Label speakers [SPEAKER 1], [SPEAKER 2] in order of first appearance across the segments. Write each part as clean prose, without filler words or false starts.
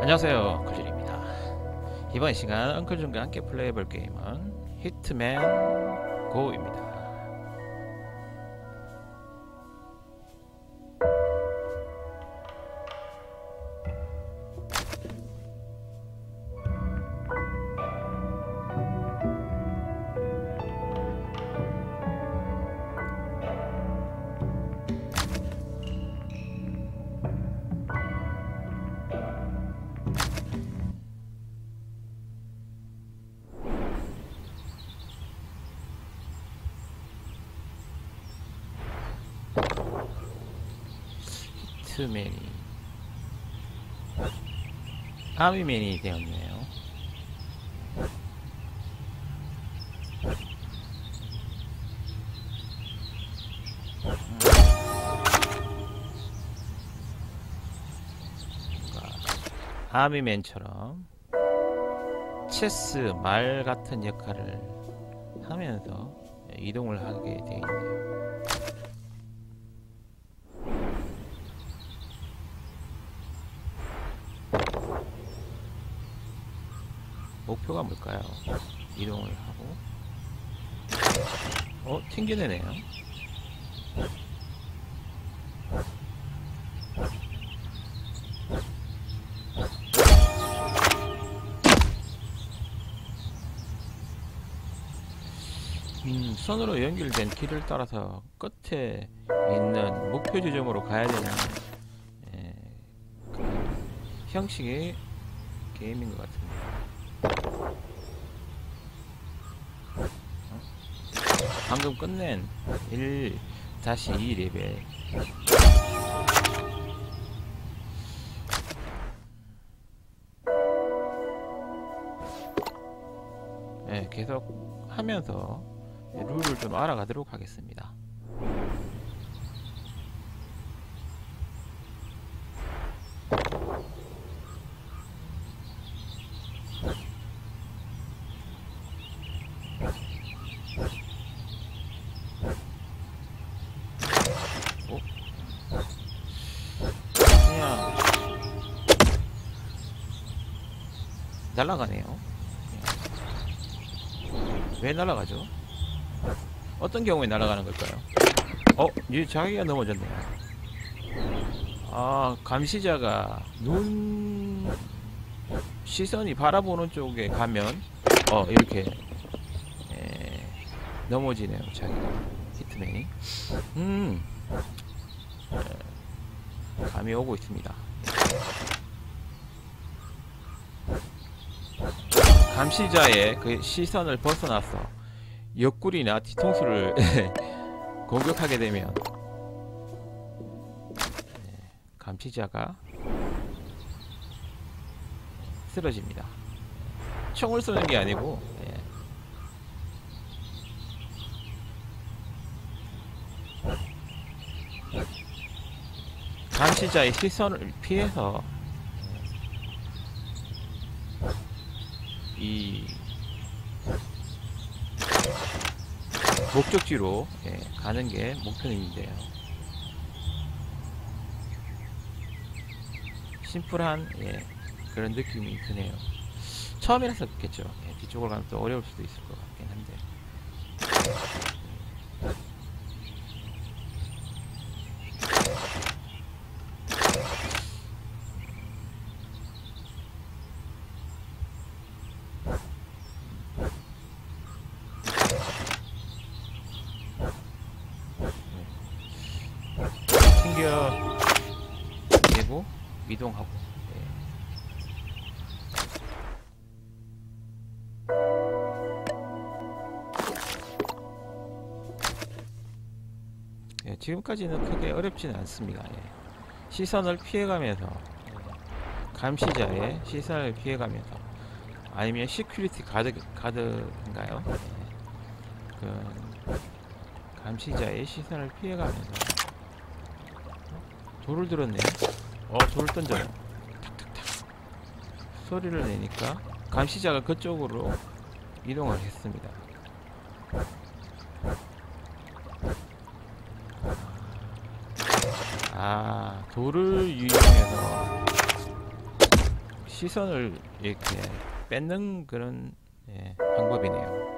[SPEAKER 1] 안녕하세요, 엉클준입니다. 이번 시간 엉클준과 함께 플레이해볼 게임은 히트맨 고입니다. 히트맨이 아미맨이 되었네요. 아미맨처럼 체스 말 같은 역할을 하면서 이동을 하게 되어 있네요. 목표가 뭘까요? 이동을 하고 튕겨내네요. 선으로 연결된 길을 따라서 끝에 있는 목표 지점으로 가야 되는 그런 형식의 게임인 것 같습니다. 방금 끝낸 1-2 레벨. 계속 하면서 룰을 좀 알아가도록 하겠습니다. 그냥 날아가네요. 왜 날아가죠? 어떤 경우에 날아가는 걸까요? 이 자기가 넘어졌네요. 감시자가 시선이 바라보는 쪽에 가면 이렇게 넘어지네요. 자기가 히트맨이 감이 오고 있습니다. 감시자의 그 시선을 벗어나서 옆구리나 뒤통수를 공격하게 되면 감시자가 쓰러집니다. 총을 쏘는 게 아니고 감시자의 시선을 피해서 이 목적지로 가는 게 목표인데요. 심플한 그런 느낌이 드네요. 처음이라서 그렇겠죠. 뒤쪽으로 가면 또 어려울 수도 있을 것 같긴 한데. 튕겨내고 이동하고. 지금까지는 크게 어렵지는 않습니다. 시선을 피해가면서 감시자의 시선을 피해가면서 아니면 시큐리티 가드인가요? 그 감시자의 시선을 피해가면서 돌을 들었네요. 돌을 던져요. 탁탁탁 소리를 내니까 감시자가 그쪽으로 이동을 했습니다. 돌을 이용해서 시선을 이렇게 뺏는 그런 방법이네요.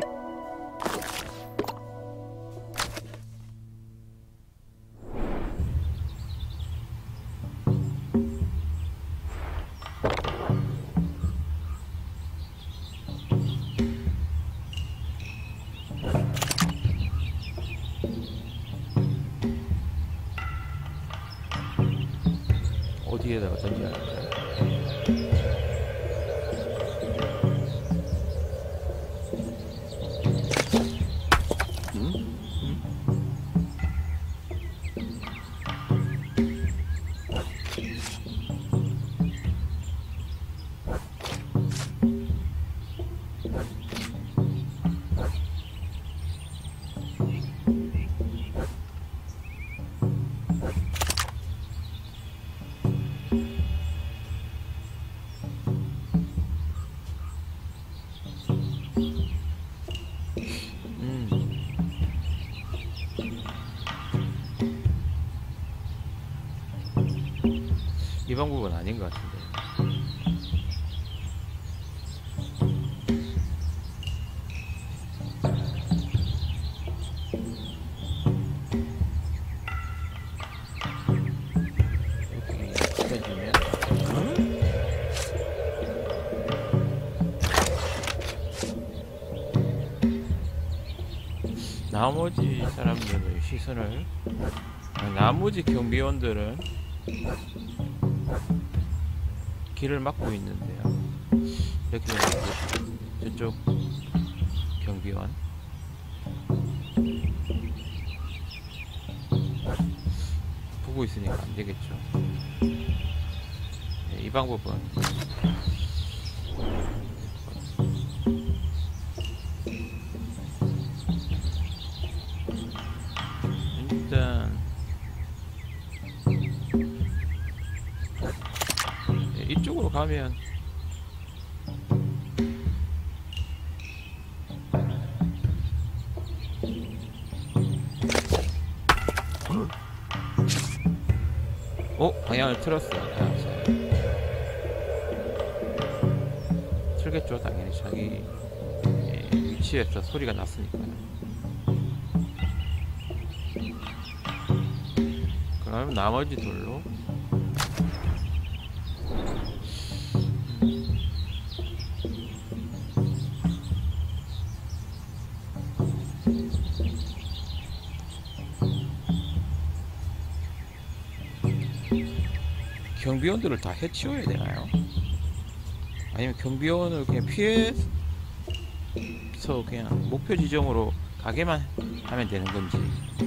[SPEAKER 1] 어디에다가 던져야 할까요? 이 방법은 아닌 것 같은데. 이렇게 던지면 나머지 사람들의 시선을, 나머지 경비원들은 길을 막고 있는데요. 이렇게 되면 저쪽 경비원 보고 있으니까 안 되겠죠. 네, 이 방법은 일단 이쪽으로 가면 방향을 틀었어요. 틀겠죠. 당연히 자기 위치에서 소리가 났으니까요. 그럼 나머지 돌로 경비원들을 다 해치워야 되나요? 아니면 경비원을 그냥 피해서 그냥 목표 지점으로 가게만 하면 되는 건지.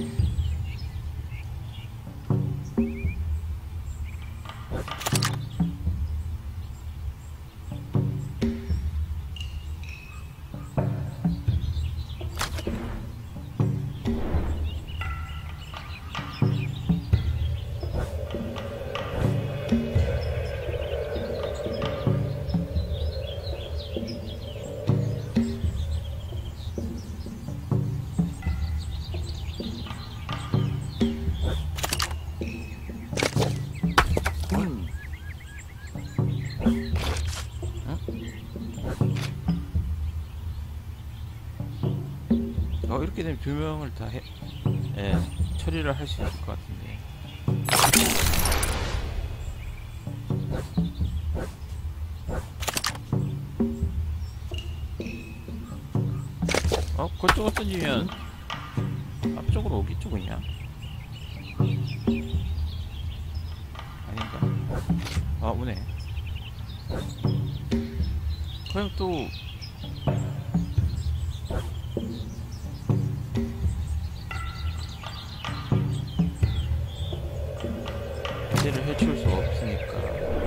[SPEAKER 1] 이렇게 되면 두 명을 다 처리를 할 수 있을 것 같은데. 그쪽으로 던지면 앞쪽으로 오겠죠 그냥. 아닌가? 오네. 그럼 또 얘를 해치울 수가 없으니까.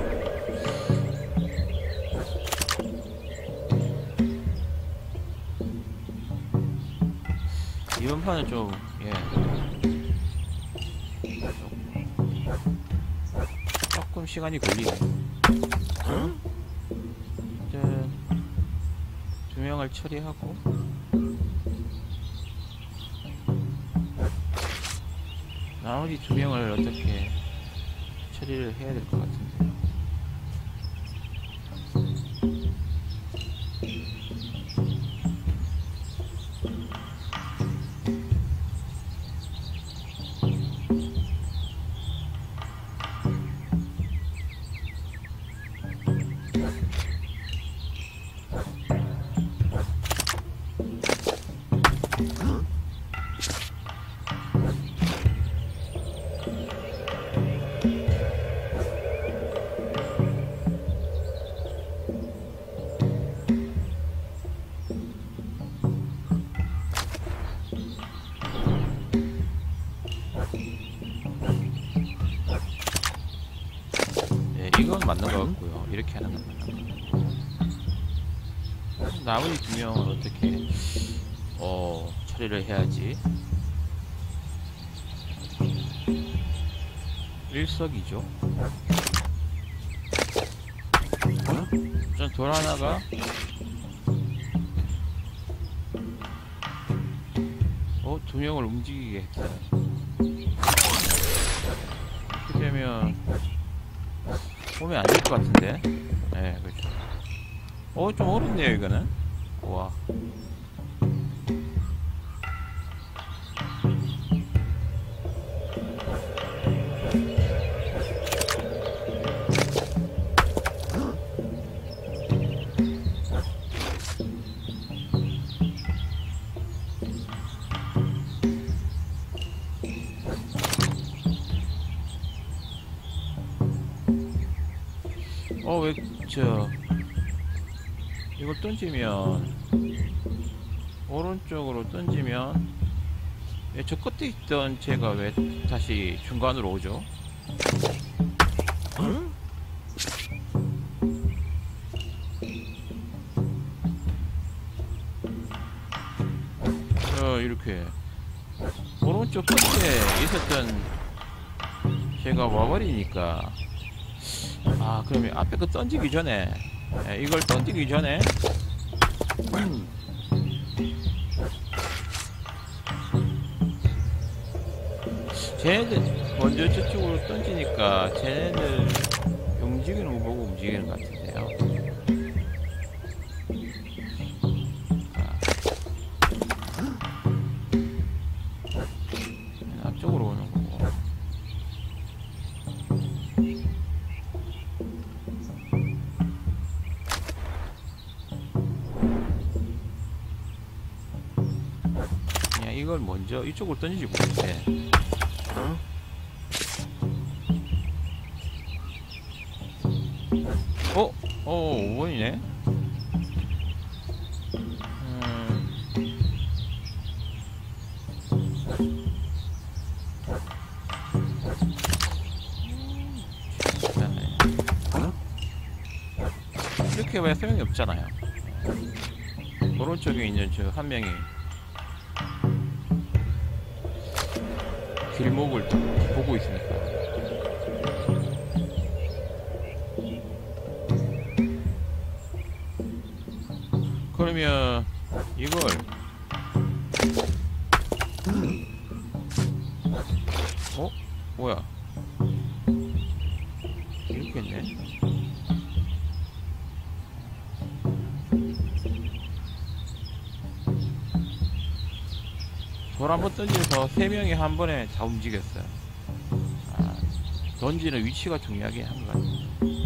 [SPEAKER 1] 이번 판은 좀 조금 시간이 걸리네. 이제 두 명을 처리하고 나머지 두 명을 어떻게 처리를 해야 될 것 같은데. 이건 맞는 것 같고요. 이렇게 하는 건 맞는 것 같고. 나머지 두 명은 어떻게 처리를 해야지. 일석이조. 우선 돌 하나가 두 명을 움직이게 했어요. 이렇게 되면 보면 안 될 것 같은데. 네, 그렇죠. 좀 어렵네요, 이거는. 우와. 왜, 이걸 던지면, 오른쪽으로 던지면, 저 끝에 있던 쟤가 왜 다시 중간으로 오죠? 이렇게, 오른쪽 끝에 있었던 쟤가 와버리니까, 그러면 앞에 거 던지기 전에, 이걸 던지기 전에, 쟤네들 먼저 저쪽으로 던지니까 쟤네들 움직이는 거 보고 움직이는 것 같은데요. 앞쪽으로 오는 거고. 그냥 이걸 먼저 이쪽으로 던지지 못해. 5번이네? 이렇게 왜 소용이 없잖아요. 오른쪽에 있는 저 한 명이 길목을 보고 있으니까. 그러면 이걸 뭐야? 이렇게 했네. 돌 한번 던져서 3명이 한 번에 다 움직였어요. 던지는 위치가 중요하긴 한 것 같아요.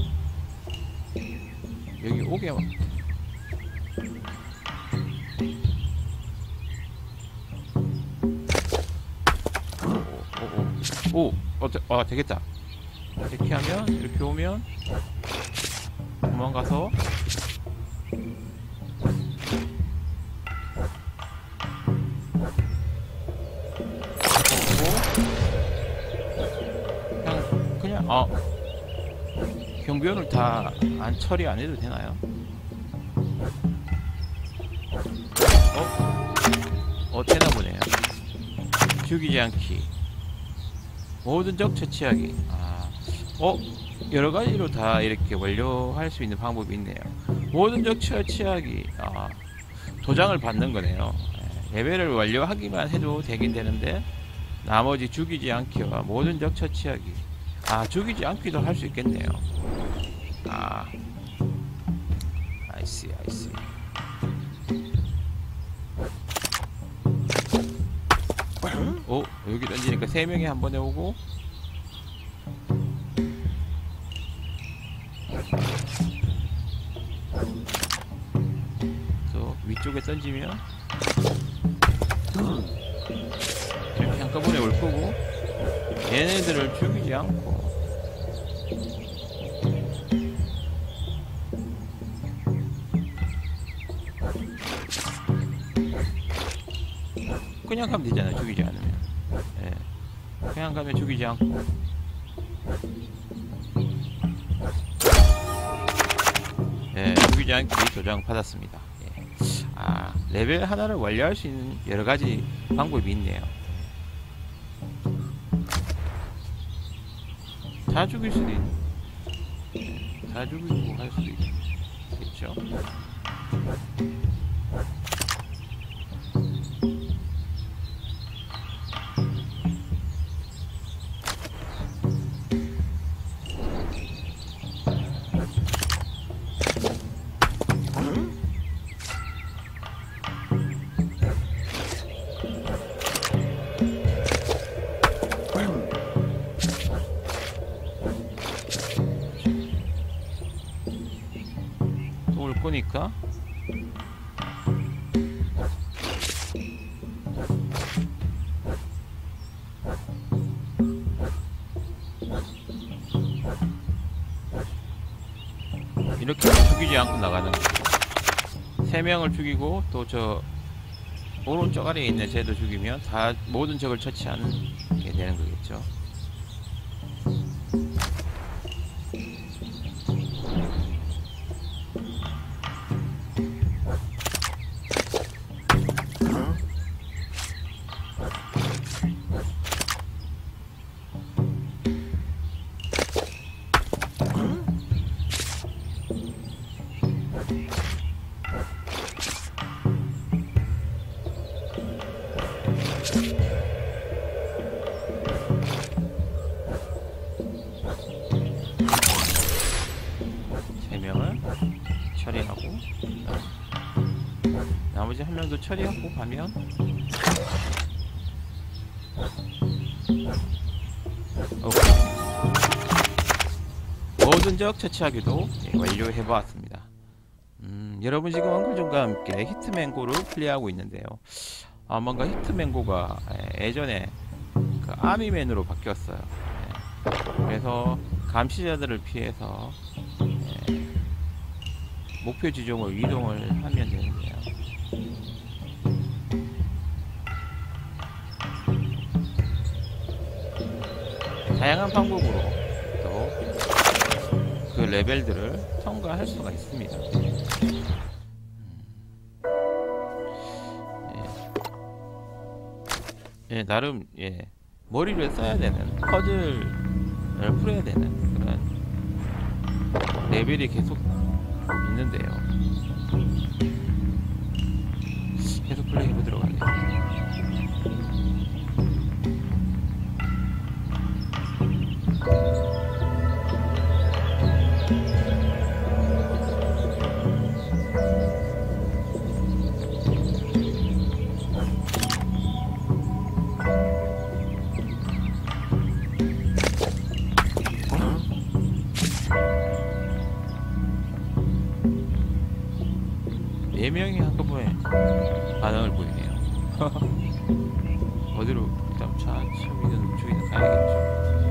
[SPEAKER 1] 여기 오게 되겠다. 이렇게 하면, 이렇게 오면, 도망가서, 그냥, 경비원을 다 처리 안 해도 되나요? 되나 보네요. 죽이지 않기. 모든 적 처치하기. 여러 가지로 다 이렇게 완료할 수 있는 방법이 있네요. 모든 적 처치하기. 도장을 받는 거네요. 레벨을 완료하기만 해도 되긴 되는데, 나머지 죽이지 않기와 모든 적 처치하기. 죽이지 않기도 할 수 있겠네요. 아이씨. 여기 던지니까 3명이 한 번에 오고, 이쪽에 던지면 이렇게 한꺼번에 올 거고, 얘네들을 죽이지 않고 그냥 가면 되잖아요. 죽이지 않으면. 예. 그냥 가면 죽이지 않고. 예, 죽이지 않기 도장 받았습니다. 예. 아, 레벨 하나를 완료할 수 있는 여러 가지 방법이 있네요. 다 죽일 수도 다 죽이고 할 수도 있겠죠. 올 거니까 이렇게 죽이지 않고 나가는 거죠. 3명을 죽이고 또 저 오른쪽 아래에 있는 쟤도 죽이면 다 모든 적을 처치하는 게 되는 거겠죠. 처리하고 나머지 한 명도 처리하고 가면 모든 적 처치하기도 완료해보았습니다. 여러분 지금 엉클존과 함께 히트맨고를 플레이하고 있는데요. 뭔가 히트맨고가 예전에 그 아미맨으로 바뀌었어요. 그래서 감시자들을 피해서 목표 지점을 이동을 하면 되는데요. 다양한 방법으로 또 그 레벨들을 통과할 수가 있습니다. 나름 머리를 써야 되는 퍼즐을 풀어야 되는 그런 레벨이 계속 있는데요. 계속 플레이 해보도록 하겠습니다. 네 명이 한꺼번에 반응을 보이네요. 어디로 일단 차이든 우측이든 가야겠죠.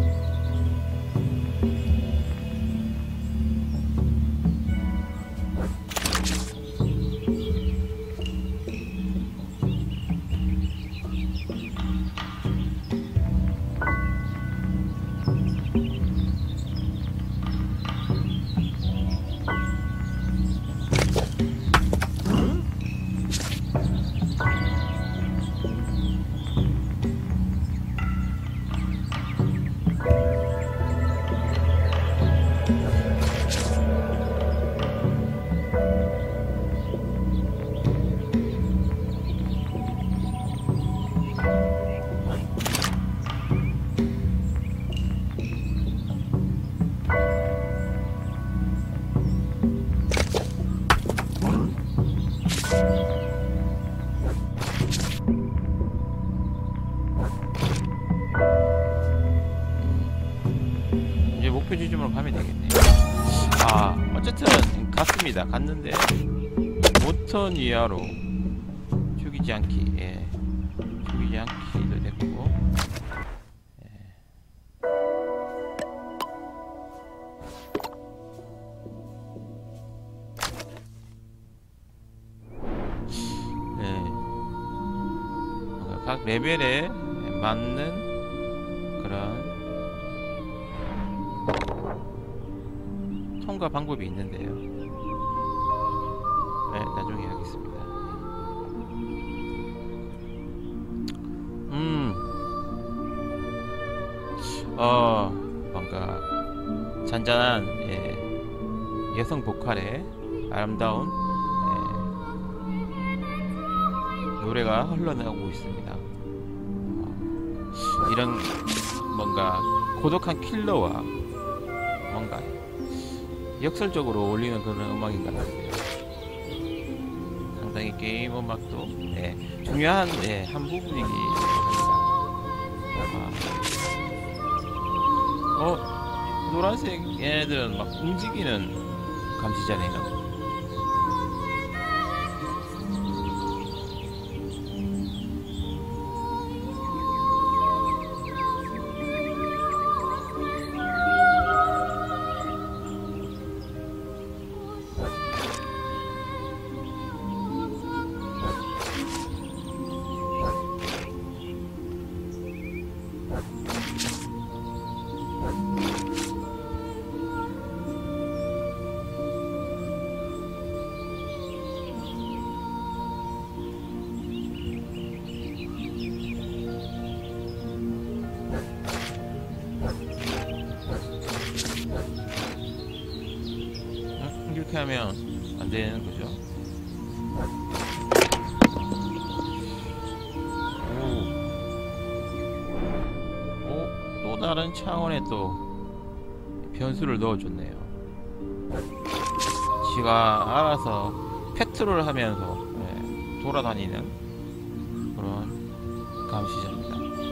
[SPEAKER 1] 이제 목표 지점으로 가면 되겠네요. 어쨌든 갔습니다. 갔는데 5턴 이하로 죽이지 않기. 예. 죽이지 않기도 됐고. 예. 예. 각 레벨에 맞는 그런 통과 방법이 있는데요. 네, 나중에 하겠습니다. 뭔가 잔잔한 여성 보컬의 아름다운 노래가 흘러나오고 있습니다. 이런 뭔가 고독한 킬러와 뭔가 역설적으로 어울리는 그런 음악인 것 같아요. 상당히 게임 음악도 중요한 한 부분이긴 합니다. 노란색 얘네들은 막 움직이는 감시자네요. 이렇게 하면 안 되는 거죠. 또 다른 차원의 또 변수를 넣어줬네요. 지가 알아서 패트롤 하면서 돌아다니는 그런 감시자입니다.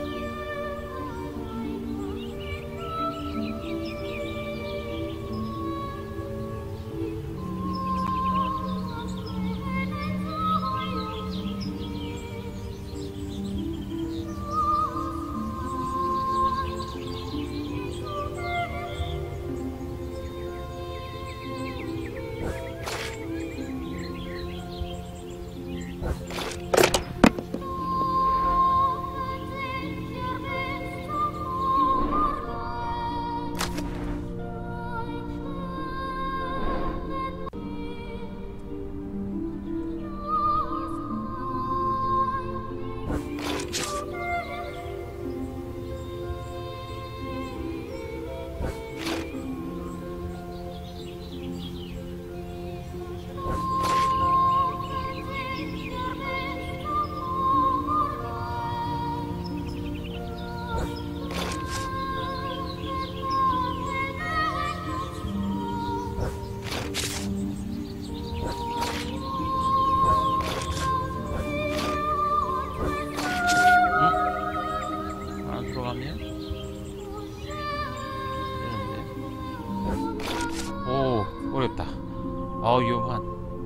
[SPEAKER 1] 어렵다. 위험한.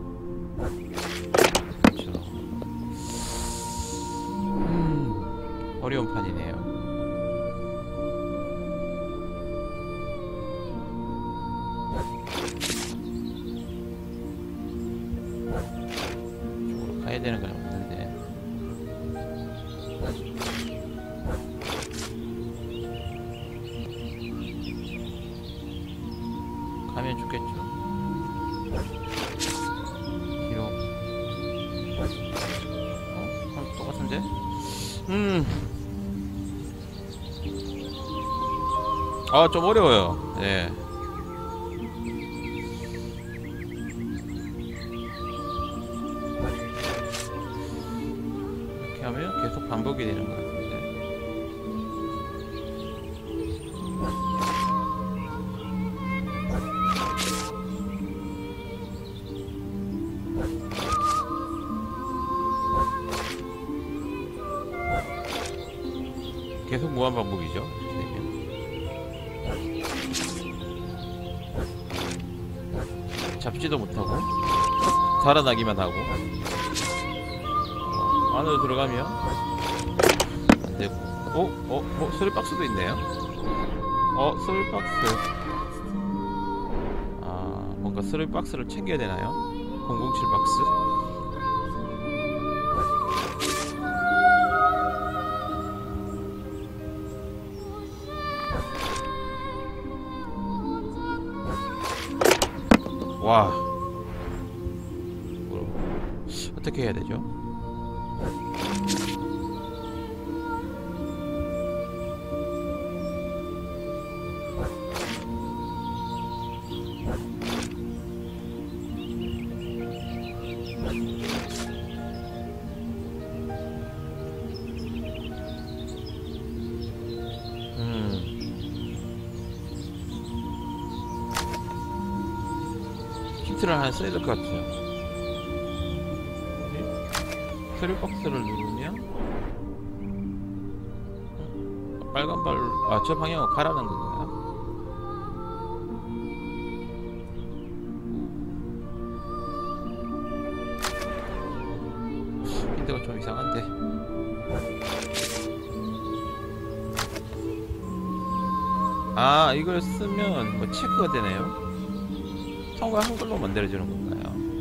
[SPEAKER 1] 그렇죠. 어려운 판이네요. 이쪽으로 가야 되는 건 없는데. 가면 죽겠죠. 뒤로. 똑같은데? 좀 어려워요. 네. 이렇게 하면 계속 반복이 되는 것 같은데. 계속 무한 반복이죠. 잡지도 못하고 달아나기만 하고. 안으로 들어가면 안 되고. 뭐 수리박스도 있네요. 수리박스. 뭔가 수리박스를 챙겨야 되나요? 007 박스. 와, 어떻게 해야 되죠? 힌트를 하나 써야 될 것 같아요. 스리박스를 누르면 빨간 발, 저 방향으로 가라는 건가요? 힌트가 좀 이상한데. 이걸 쓰면 뭐 체크가 되네요. 통과한 걸로 만들어주는 건가요?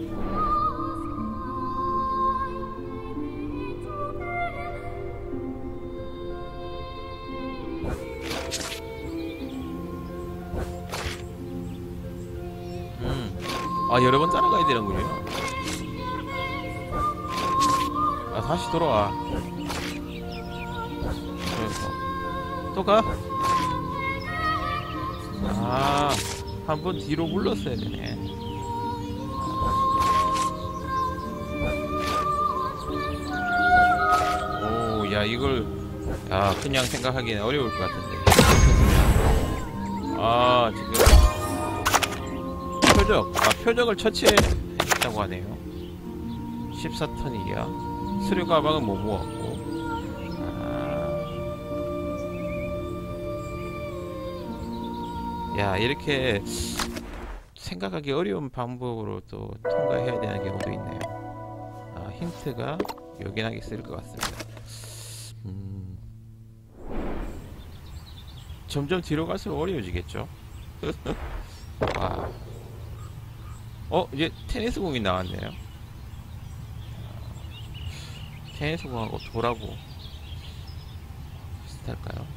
[SPEAKER 1] 여러 번 따라가야 되는군요. 다시 돌아와. 그래서 또 가? 한 번 뒤로 물렀어야 되네. 야, 이걸 그냥 생각하기는 어려울 것 같은데. 지금 표적을 처치했다고 하네요. 14턴 이하. 수료 가방은 못 모았고. 야, 이렇게 생각하기 어려운 방법으로 또 통과해야 되는 경우도 있네요. 힌트가 요긴하게 쓸 것 같습니다. 점점 뒤로 갈수록 어려워지겠죠? 이제 테니스 공이 나왔네요. 테니스 공하고 돌하고 비슷할까요?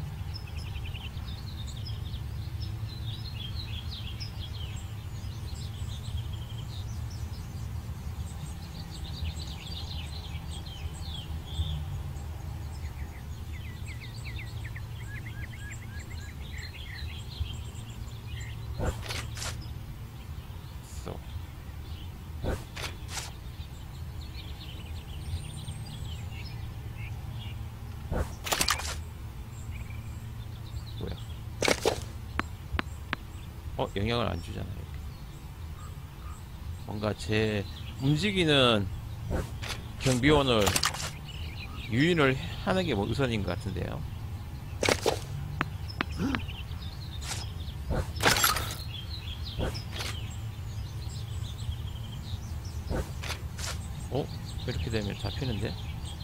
[SPEAKER 1] 영향을 안 주잖아요. 뭔가 제 움직이는 경비원을 유인을 하는 게 뭐 우선인 것 같은데요. 이렇게 되면 잡히는데?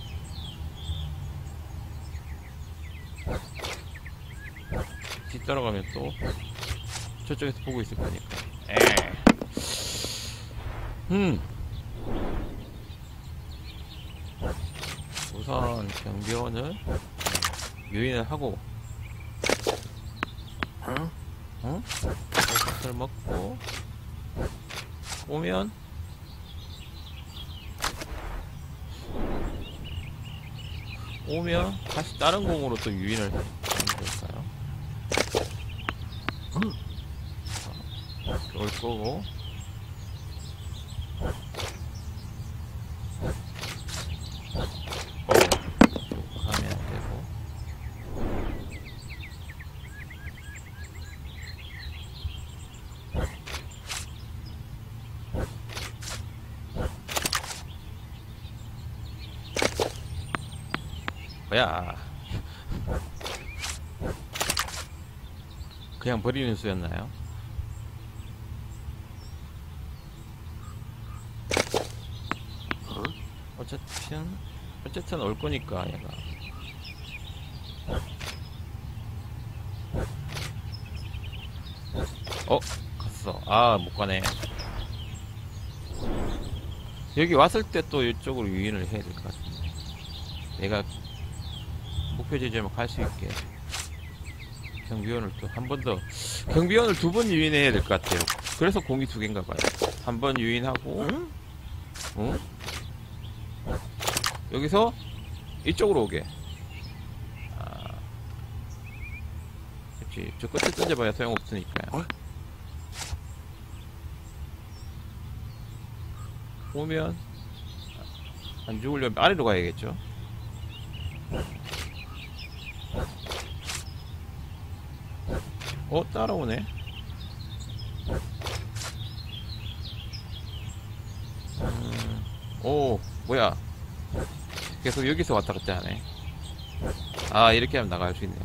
[SPEAKER 1] 뒤따라가면 또 저쪽에서 보고 있을 거니까. 우선 경비원을 유인을 하고, 을 먹고 오면 다시 다른 공으로 또 유인을 하면 될까요? 올 거고. 가면 안 되고. 뭐야? 그냥 버리는 수였나요? 어쨌든 올 거니까 얘가. 갔어. 아, 못 가네. 여기 왔을 때 또 이쪽으로 유인을 해야 될 것 같은데. 내가 목표 지점을 갈 수 있게. 경비원을 또 한 번 더, 경비원을 2번 유인해야 될 것 같아요. 그래서 공이 2개인가 봐요. 한 번 유인하고, 응? 여기서 이쪽으로 오게. 그렇지. 저 끝에 던져봐야 소용없으니까요. 오면 안 죽으려면 아래로 가야겠죠. 따라오네. 오, 뭐야. 계속 여기서 왔다 갔다 하네. 아, 이렇게 하면 나갈 수 있네요.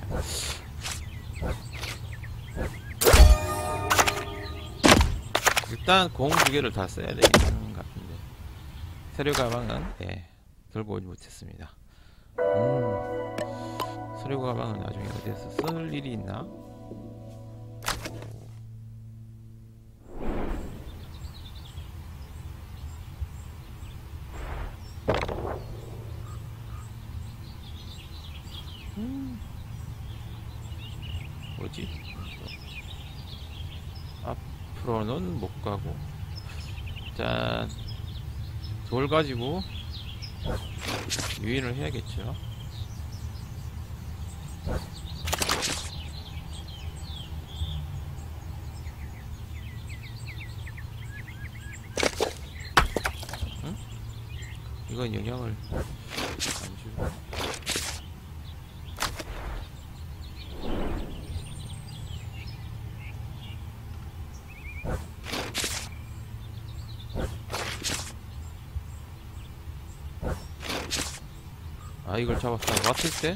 [SPEAKER 1] 일단 공 2개를 다 써야 되는 것 같은데. 서류 가방은, 들고 오지 못했습니다. 서류 가방은 나중에 어디에서 쓸 일이 있나? 뭐지? 앞으로는 못 가고. 일단 돌 가지고 유인을 해야겠죠. 응? 이건 영향을 안 주고. 이걸 잡았어. 왔을 때?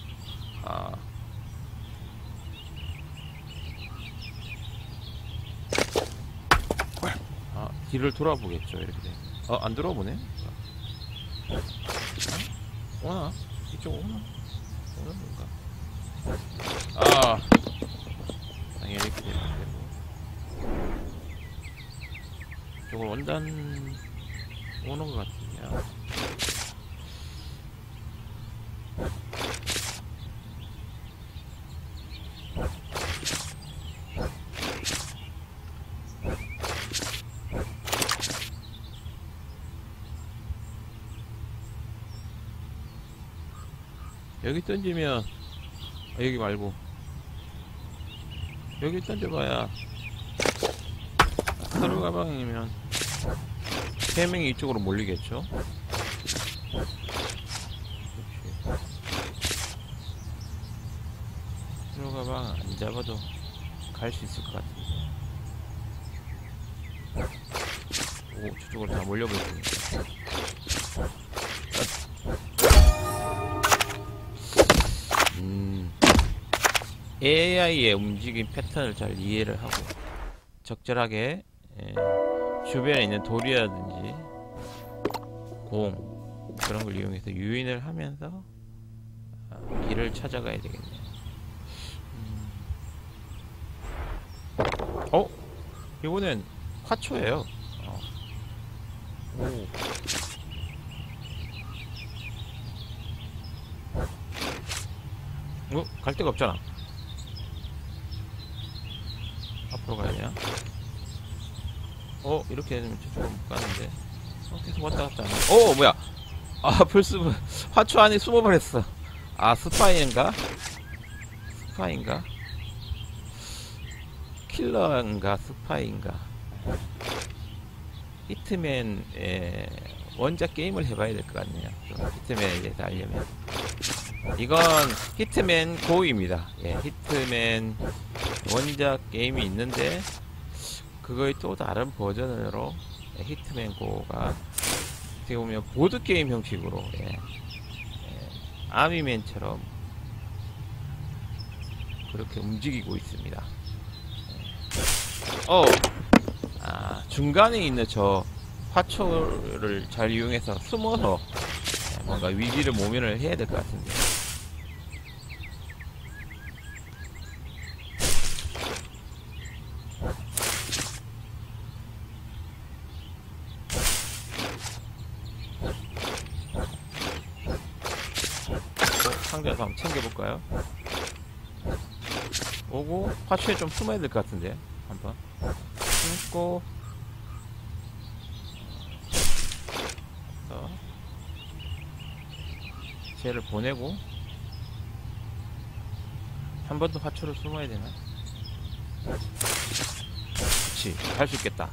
[SPEAKER 1] 뒤를 돌아보겠죠, 이렇게 돼. 안 돌아보네? 오나? 이쪽 오나? 오는 건가? 당연히 이렇게 되면 되고. 이쪽으로 원단 오는 것 같은데요. 여기 던지면 여기 말고 여기 던져봐야 서류 가방이면 3명이 이쪽으로 몰리겠죠. 서류 가방 안 잡아도 갈 수 있을 것 같은데. 오, 저쪽으로 다 몰려버렸으니까. AI의 움직임 패턴을 잘 이해를 하고 적절하게 주변에 있는 돌이라든지 공 그런 걸 이용해서 유인을 하면서 길을 찾아가야 되겠네요. 이거는 화초예요. 갈 데가 없잖아. 앞으로 가야 되나? 이렇게 되면 저쪽으로 못 가는데. 계속 왔다 갔다 하네. 뭐야? 벌써 화초 안에 숨어버렸어. 스파이인가? 스파인가? 킬러인가? 스파인가? 히트맨 원작 게임을 해봐야 될 것 같네요. 히트맨에 대해서 알려면. 이건 히트맨 고입니다. 히트맨 원작 게임이 있는데 그거의 또 다른 버전으로 히트맨 고가 어떻게 보면 보드게임 형식으로 아미맨처럼 그렇게 움직이고 있습니다. 중간에 있는 저 화초를 잘 이용해서 숨어서 뭔가 위기를 모면을 해야 될 것 같은데. 상자에서 한번 챙겨볼까요? 오고 화초에 좀 숨어야 될 것 같은데. 한번 숨고 쟤를 보내고 한 번 더 화초를 숨어야 되나? 그치, 할 수 있겠다.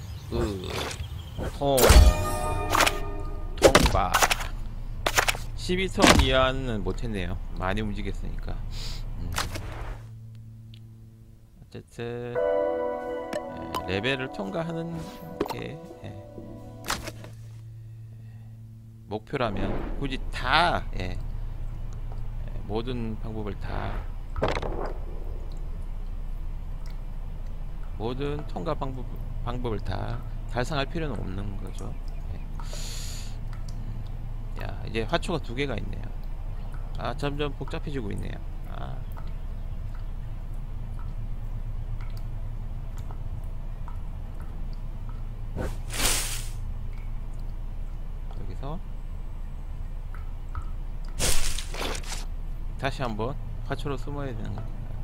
[SPEAKER 1] 통과. 12턴 이하는 못했네요. 많이 움직였으니까. 어쨌든 레벨을 통과하는 게 목표라면 굳이 다 모든 방법을 다 모든 통과 방법을 다 달성할 필요는 없는 거죠. 야, 이제 화초가 2개가 있네요. 아, 점점 복잡해지고 있네요. 아. 여기서 다시 한번 화초로 숨어야 되는 겁니다.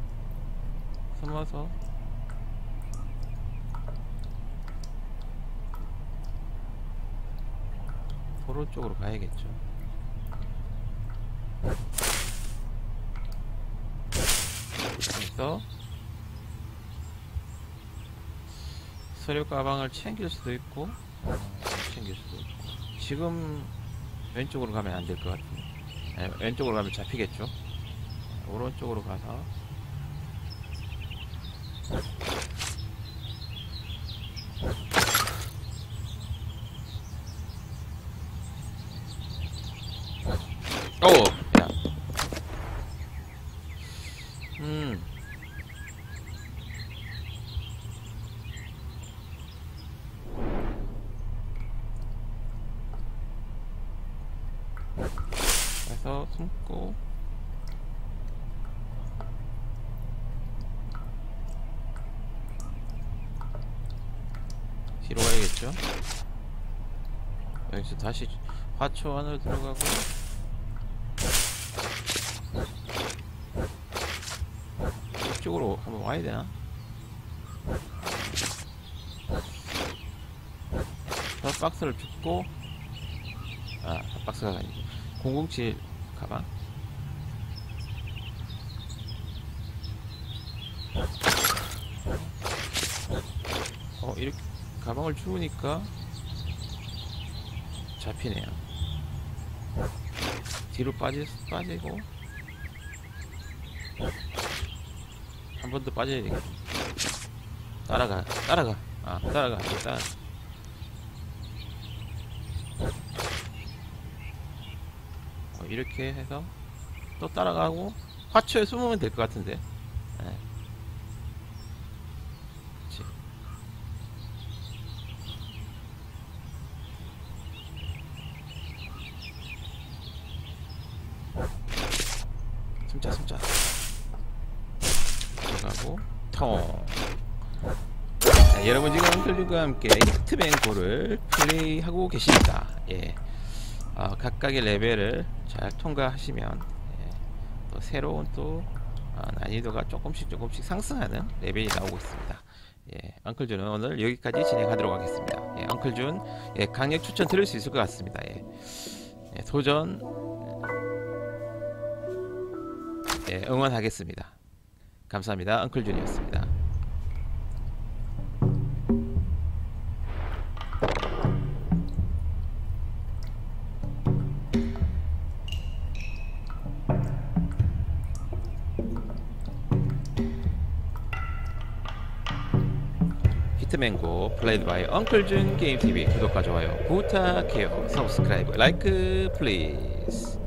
[SPEAKER 1] 숨어서 도로 쪽으로 가야겠죠. 그래서 서류 가방을 챙길 수도 있고 챙길 수도 있고. 지금 왼쪽으로 가면 안 될 것 같은데. 왼쪽으로 가면 잡히겠죠. 오른쪽으로 가서 야. 그래서 숨고 뒤로 가야겠죠. 여기서 다시 화초 안으로 들어가고 이쪽으로 한번 와야 되나? 저 박스를 줍고, 아, 박스가 아니지. 007 가방. 이렇게 가방을 주우니까 잡히네요. 뒤로 빠지고 한 번 더 빠져야 되겠다. 따라가. 따라가. 이렇게 해서 또 따라가고 화초에 숨으면 될 것 같은데. 그치. 숨자. 들어가고 통. 자, 여러분 지금 엉클준과 함께 히트맨고를 플레이하고 계십니다. 각각의 레벨을 잘 통과하시면 또 새로운 또 난이도가 조금씩 상승하는 레벨이 나오고 있습니다. 엉클준은 오늘 여기까지 진행하도록 하겠습니다. 엉클준 강력 추천 드릴 수 있을 것 같습니다. 도전 응원하겠습니다. 감사합니다. 엉클준이었습니다. 히트맨고 플레이드 바이 엉클준 게임TV 구독과 좋아요 부탁해요. 서브스크라이브 라이크 플리즈.